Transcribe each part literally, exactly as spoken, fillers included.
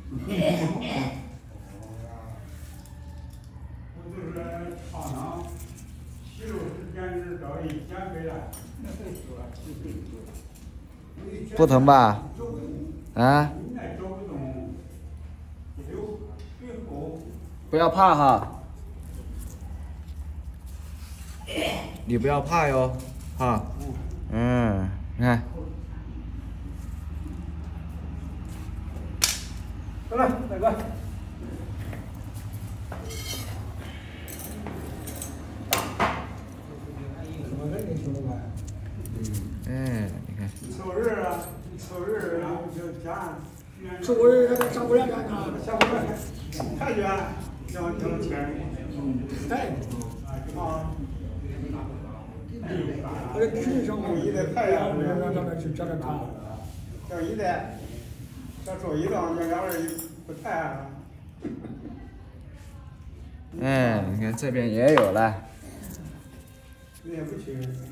不疼吧？啊？不要怕哈，你不要怕哟，哈。嗯，你看。 过来，大哥。 嗯，你看。 凑人啊，凑人，然后就加。 凑人，上不了干啥？ 下不来，太远，要要钱。 哎。 啊。 我这体力上面， 一代太阳， 让他们去找点看。 叫一代，叫周一档，叫两人不太。 嗯，你看这边也有了。 你也不去。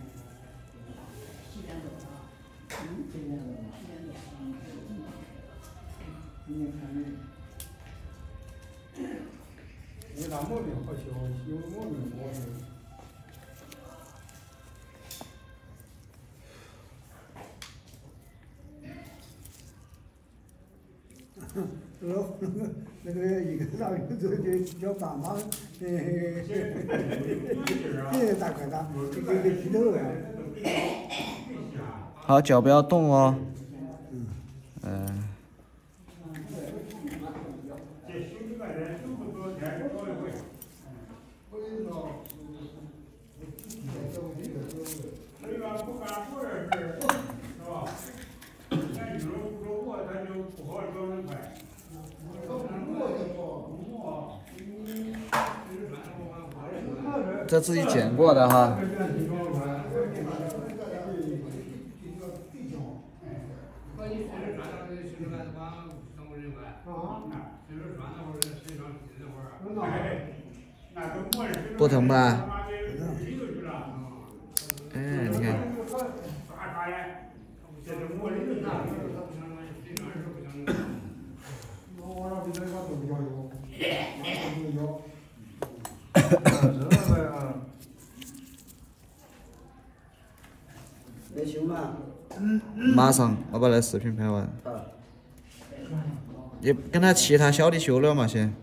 有啥毛病好修，有毛病好修。 老那个一个大鱼就就叫爸妈，呃，这大块大，这个个鸡头啊。 好，脚不要动哦。嗯。这自己剪过的哈。不疼吧？嗯，你看。 那行吧。 马上，我把那视频拍完。你跟他其他小的修了嘛先。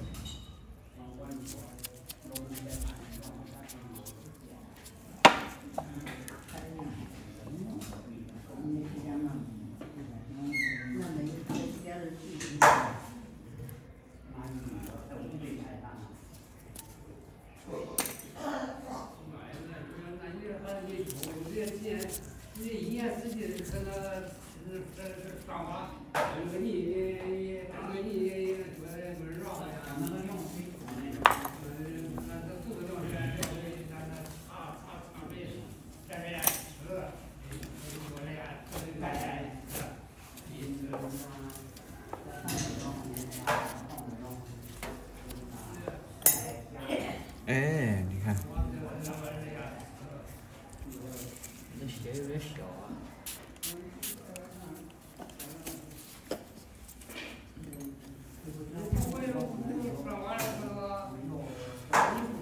哎，你看。 这鞋有点小啊。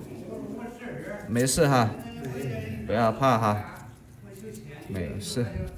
没事哈，不要怕哈，没事。